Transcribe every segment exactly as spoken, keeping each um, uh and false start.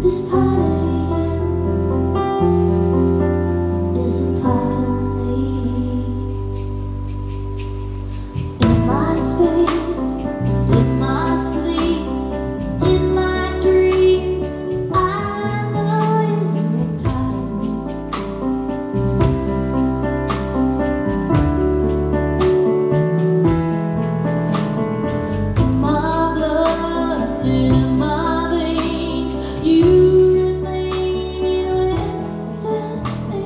This party is a part of me. In my space, in my sleep, in my dreams, I know you're a part of me. In my blood, in my veins, you remain within me.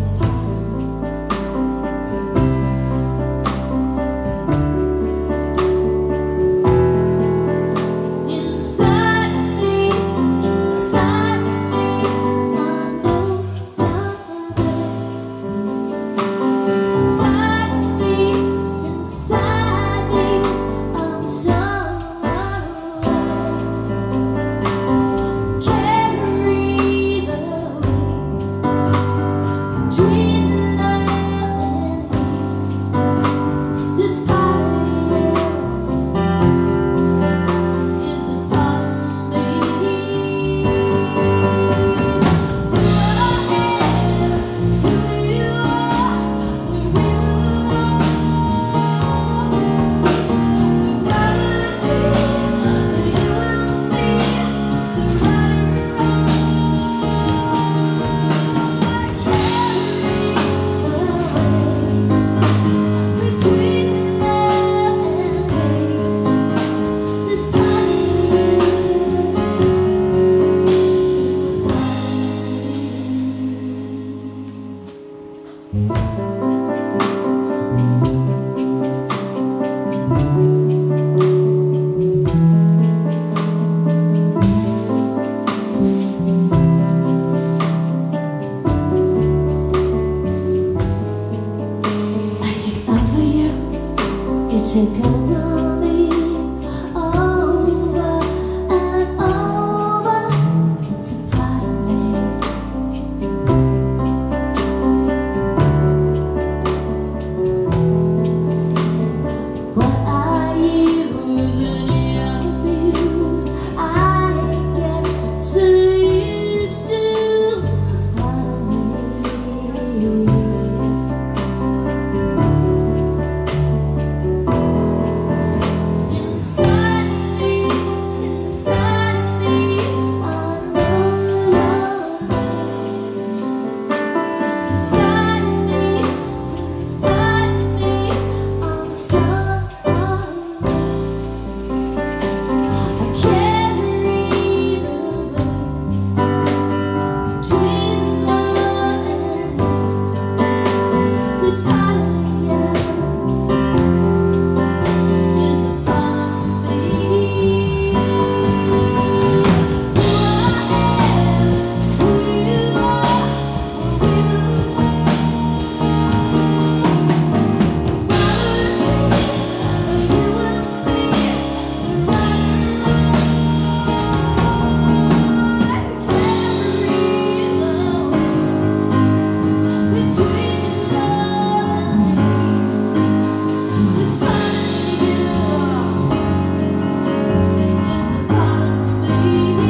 Inside me, inside me, I know you're there. Inside me, inside me, I'm so carry the weight between love and hate. This party is a part of me. Who I am, who you are, when we move on. The reality, you and me, the right and wrong. I carry the weight between love and hate. This party is I took over you, you took over me, over and over. It's a part of me. What I use and you abuse, I get so used to. It's part of me. Inside me, inside me, I know you're there. Inside me, inside me, I'm so I carry the weight between love and hate. This party is a part of me. Who I am, who you are, when we move on. The reality, you and me, the right and wrong. I carry the weight between love and hate. This party is a part of me.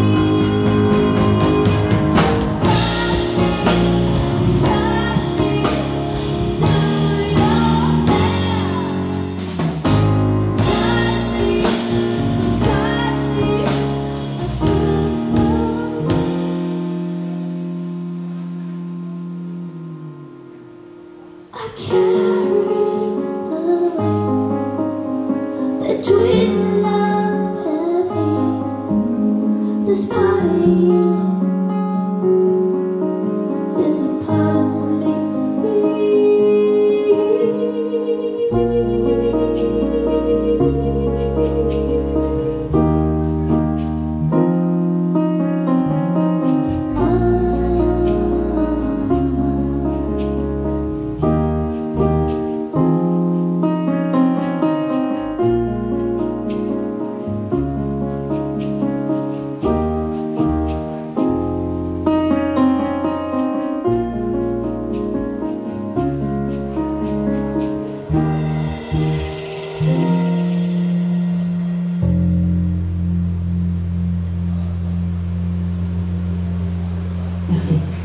Inside me, inside me, know you're there. Inside me, inside me, I carry the weight between love and hate. This party is a part of me. Merci.